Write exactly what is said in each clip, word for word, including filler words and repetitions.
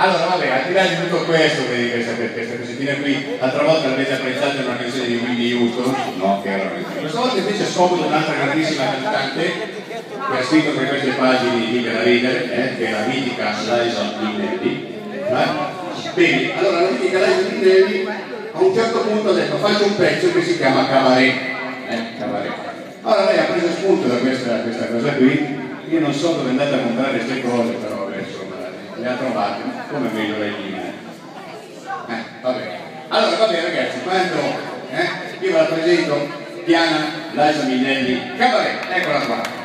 Allora vabbè, al di là di tutto questo, vedi questa, questa cosettina qui, l'altra volta l'avete apprezzato in una canzone di Whitney Houston, no? Che era questa volta invece scomodo un'altra grandissima cantante che ha scritto per queste pagine di Libera Ridere, eh, che è la mitica Liza Minnelli. Eh? Bene, allora la mitica Liza Minnelli a un certo punto ha detto faccio un pezzo che si chiama Cabaret. Eh, Cabaret. Allora lei ha preso spunto da questa, questa cosa qui, io non so dove è andata a comprare queste cose, però adesso le ha trovate, come meglio lei dice. Eh, va bene. Allora va bene ragazzi, quando eh, io ve la presento, Diana Liza Minnelli, Cabaret, eccola qua.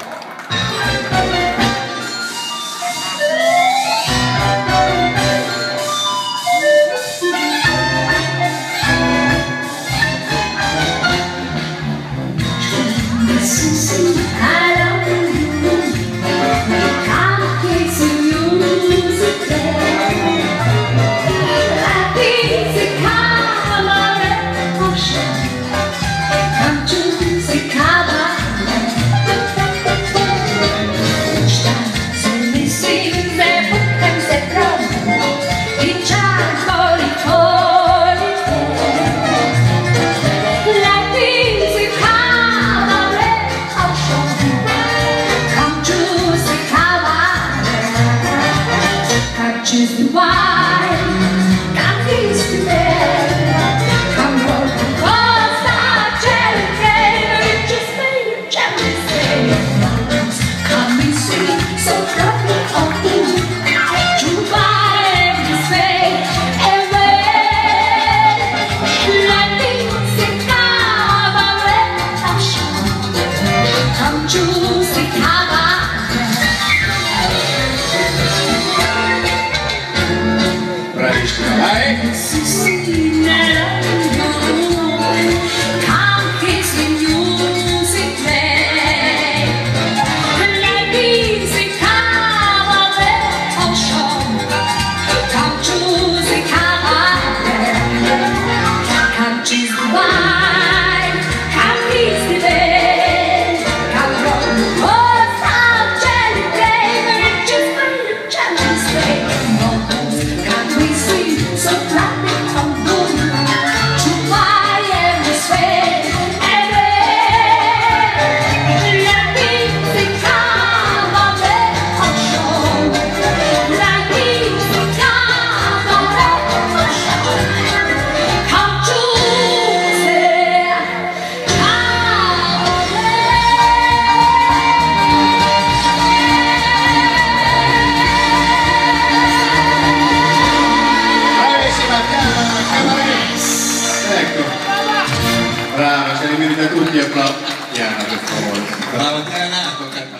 Brava, se li merita tutti, applausi. Diana, per favore. Brava, Diana, tocca a te.